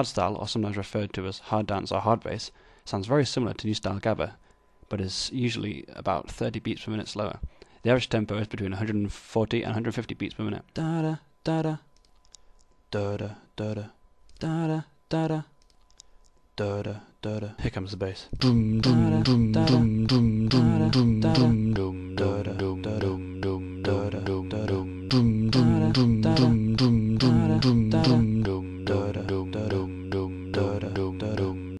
Hardstyle, or sometimes referred to as hard dance or hard bass, sounds very similar to new style gabba, but is usually about 30 beats per minute slower. The average tempo is between 140 and 150 beats per minute. Da da da da da da da da da da da da da da. Here comes the bass. Dum dum dum dum dum dum dum dum dum.